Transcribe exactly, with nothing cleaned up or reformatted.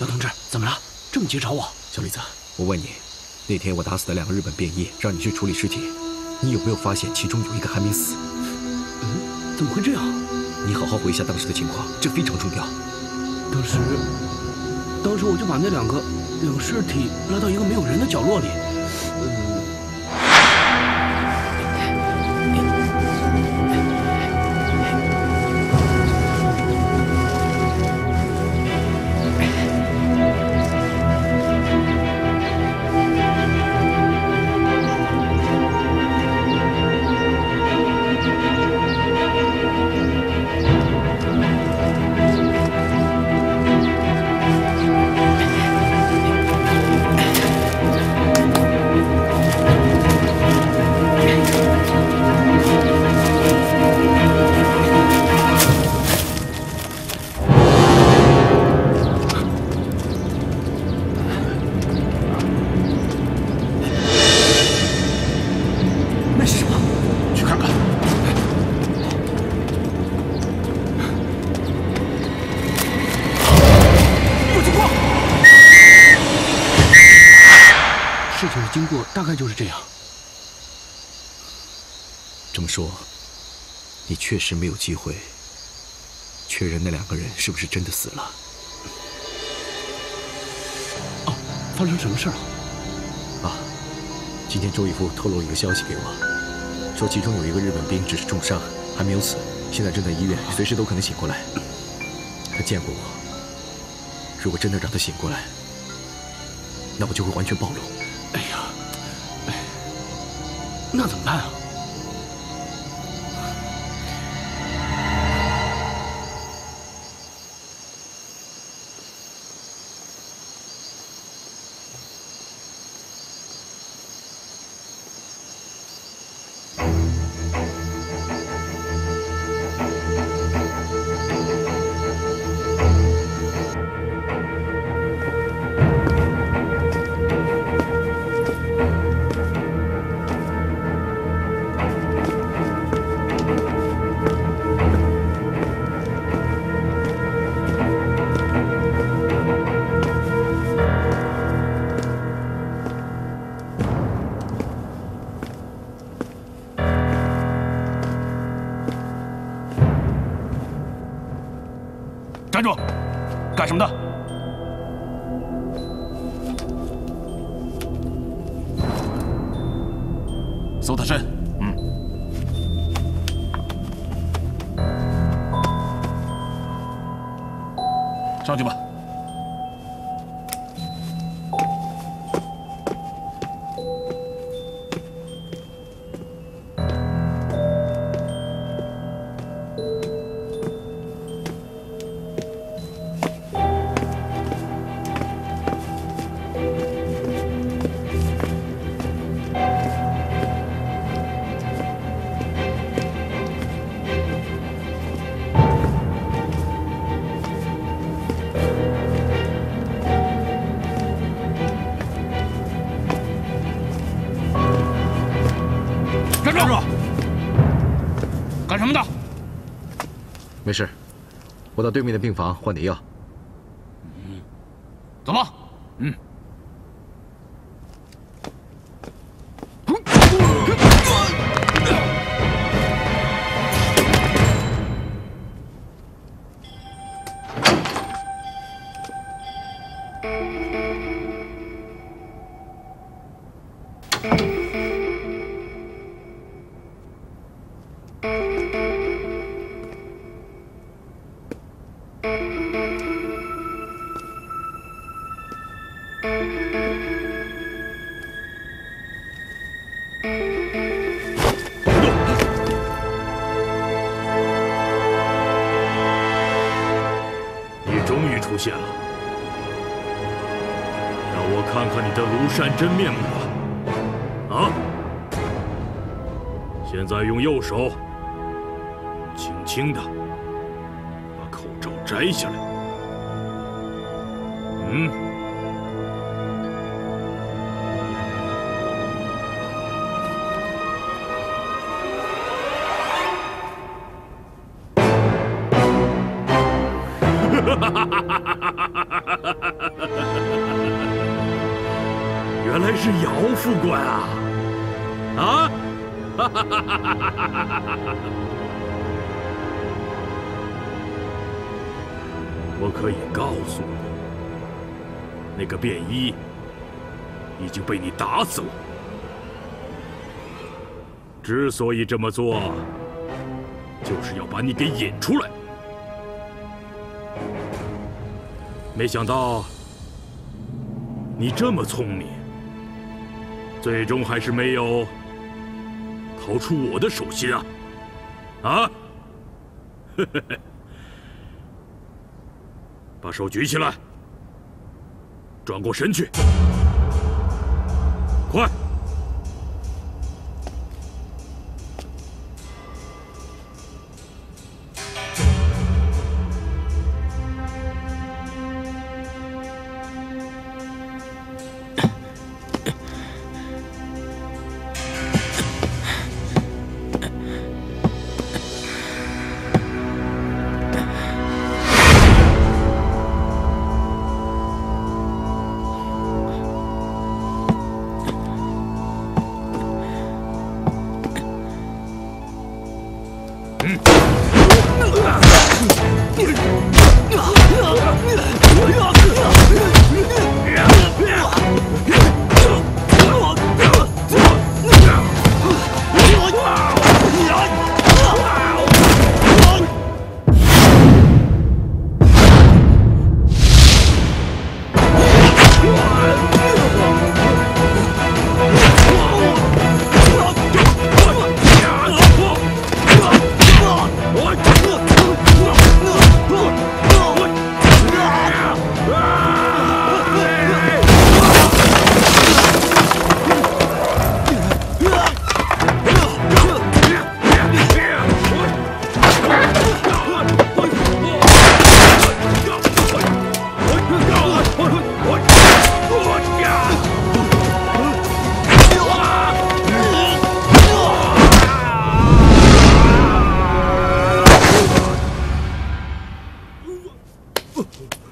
姚同志，怎么了？这么急找我？ 小李子，我问你，那天我打死的两个日本便衣，让你去处理尸体，你有没有发现其中有一个还没死？ 嗯，怎么会这样？ 你好好回忆一下当时的情况，这非常重要。 当时，当时我就把那两个两个尸体拉到一个没有人的角落里。 经过大概就是这样。 这么说，你确实没有机会确认那两个人是不是真的死了。 哦，发生什么事了？ 啊，今天周义夫透露一个消息给我，说其中有一个日本兵只是重伤，还没有死，现在正在医院，随时都可能醒过来。他见过我，如果真的让他醒过来，那我就会完全暴露。 哎呀，哎，那怎么办啊？ 站住！干什么的？搜他身。嗯。上去吧。 站住！干什么的？ 没事，我到对面的病房换点药。 嗯，走吧。嗯。 终于出现了，让我看看你的庐山真面目吧！啊！现在用右手，轻轻的把口罩摘下来。嗯。哈哈哈哈哈哈！ 还是姚副官啊？啊！哈哈哈哈哈！我可以告诉你，那个便衣已经被你打死了。之所以这么做，就是要把你给引出来。没想到你这么聪明，最终还是没有逃出我的手心啊！啊！把手举起来，转过身去，快！ 不